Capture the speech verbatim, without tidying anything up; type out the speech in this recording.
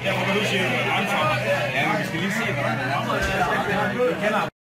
Der må du sige, ja, vi skal lige se, hvordan det er.